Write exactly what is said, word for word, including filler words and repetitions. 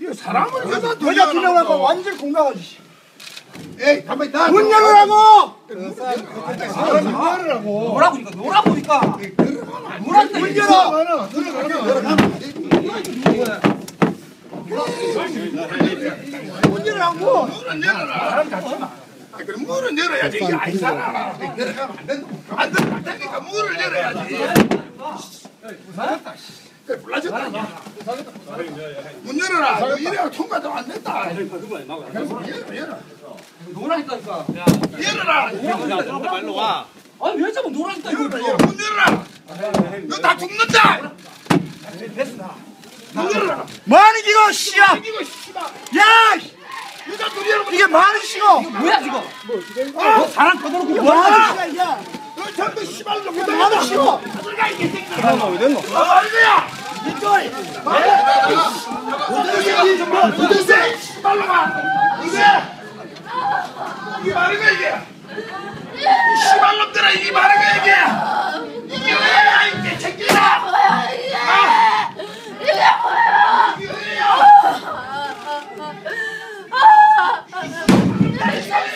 이거 사람을 여자 두 여자 두 명하고 완전 공감하지. 에이 가만히 나. 문 열으라고. 문 열으라고. 뭐라고 이거 놀아보니까. 문 문 열어. 문 열으라고. 문은 열어라. 그럼 문은 열어야지. 이게 아니잖아. 들어가면 안 된다. 안 된다. 안 되니까 문을 열어야지. 그래 불러줬다. 문 열어라. 이래야 통과도 안 된다. 열어 열어. 놀아니까니까. 열어라. 말로 와. 아니 왜 자꾸 놀아니까 이거. 열어 열어. 문 열어라. 너 다 죽는다. 문 열어라. 뭐하는 기고 씨야. 이거 씨발. 야. 여자 둘이 여러분. 이게 뭐하는 시고. 뭐야 지금? 뭐 사람 거둬놓고 이게 뭐하는 뭐하는 시야. 야. 너 전부 씨발 좀. 이게 뭐하는 시고. 들어가 이 새끼야. 너 어디 있노? 어디야? 이쪽이. 도대체 씨발로 가. 이게 이게 말이가 이게. 이 씨발놈들아 이게 말이가 이게. 이게 왜야 이게 새끼야. 뭐야 이게? 아! 이게 뭐야? 이게 왜야? 아! 야, 이 새끼야.